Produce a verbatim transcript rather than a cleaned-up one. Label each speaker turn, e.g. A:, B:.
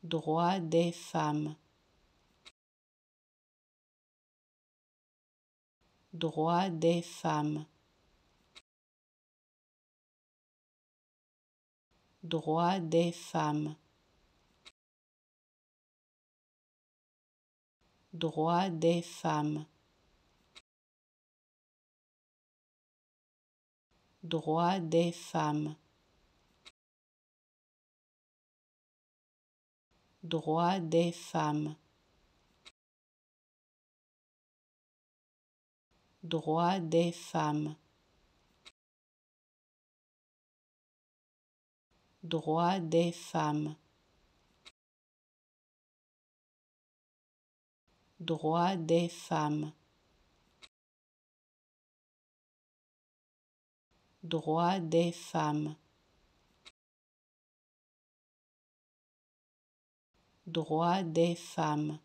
A: droits des femmes, droits des femmes, droits des femmes, droits des femmes, droits des femmes, droits des femmes, droits des femmes, droits des femmes, droits des femmes, droits des femmes, droits des femmes,